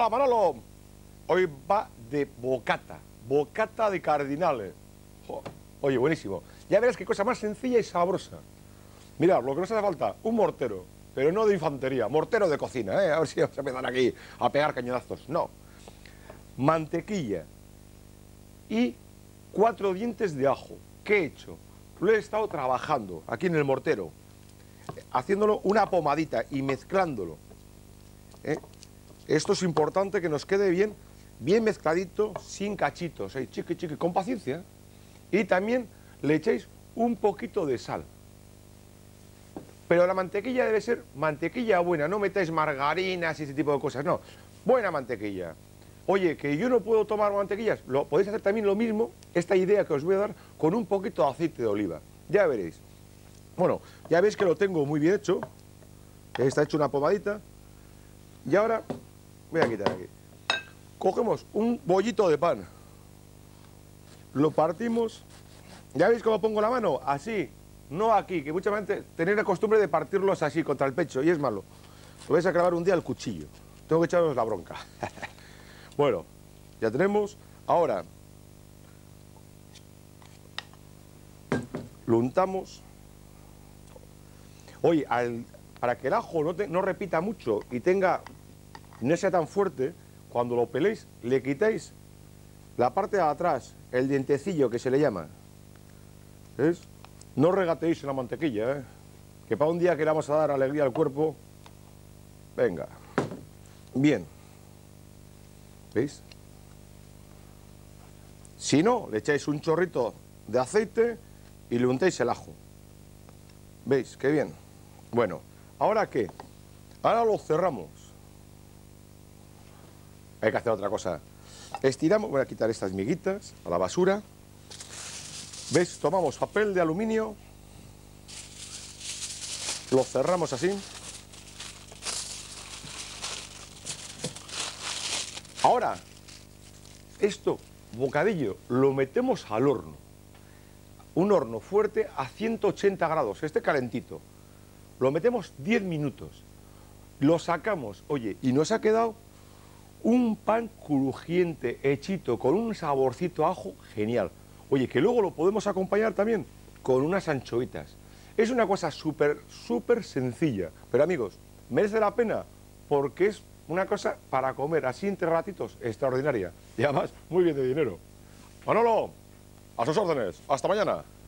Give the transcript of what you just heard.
Hola, Manolo. Hoy va de bocata. Bocata de cardinales. Oye, buenísimo. Ya verás qué cosa más sencilla y sabrosa. Mirad, lo que nos hace falta, un mortero, pero no de infantería, mortero de cocina, ¿eh? A ver si vamos a empezar aquí a pegar cañonazos. No. Mantequilla y 4 dientes de ajo. ¿Qué he hecho? Lo he estado trabajando aquí en el mortero, haciéndolo una pomadita y mezclándolo. Esto es importante que nos quede bien, bien mezcladito, sin cachitos, chiqui, chiqui, con paciencia. Y también le echáis un poquito de sal. Pero la mantequilla debe ser mantequilla buena, no metáis margarinas y ese tipo de cosas, no. Buena mantequilla. Oye, que yo no puedo tomar mantequillas, podéis hacer también lo mismo, esta idea que os voy a dar, con un poquito de aceite de oliva. Ya veréis. Bueno, ya veis que lo tengo muy bien hecho. Está hecho una pomadita. Y ahora, voy a quitar aquí. Cogemos un bollito de pan. Lo partimos. ¿Ya veis cómo pongo la mano? Así. No aquí, que mucha gente tenéis la costumbre de partirlos así contra el pecho, y es malo. Lo vais a clavar un día al cuchillo. Tengo que echaros la bronca. Bueno, ya tenemos. Ahora, lo untamos. Oye, para que el ajo no repita mucho y no sea tan fuerte, cuando lo peléis, le quitáis la parte de atrás, el dientecillo que se le llama. ¿Ves? No regateéis en la mantequilla, ¿eh? Que para un día que le vamos a dar alegría al cuerpo. Venga. Bien. ¿Veis? Si no, le echáis un chorrito de aceite y le untáis el ajo. ¿Veis? Qué bien. Bueno, ¿ahora qué? Ahora lo cerramos. Hay que hacer otra cosa. Estiramos, voy a quitar estas miguitas a la basura. ¿Veis? Tomamos papel de aluminio, lo cerramos así. Ahora, esto, bocadillo, lo metemos al horno. Un horno fuerte a 180 grados, que esté calentito. Lo metemos 10 minutos. Lo sacamos, oye, y nos ha quedado un pan crujiente, hechito, con un saborcito a ajo genial. Oye, que luego lo podemos acompañar también con unas anchoitas. Es una cosa súper sencilla. Pero amigos, merece la pena porque es una cosa para comer así entre ratitos extraordinaria. Y además, muy bien de dinero. Manolo, a sus órdenes. Hasta mañana.